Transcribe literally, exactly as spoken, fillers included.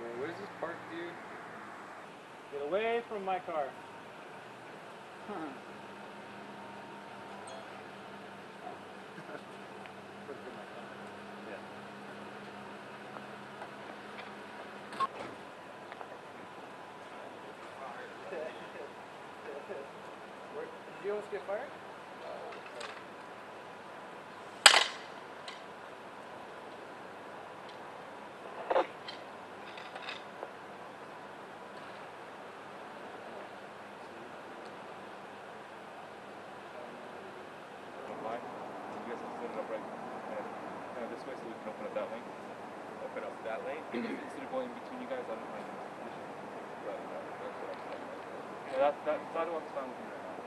Wait, what is this park, dude? Get away from my car. Huh. Yeah. Where, did you almost get fired? Line. You guys have to set it up right kind of, kind of this way so we can open up that lane. Open up that lane? Instead of going between you guys, I don't mind. Right, right, that's what I'm saying. Yeah, that, that, that one's fine with me right now.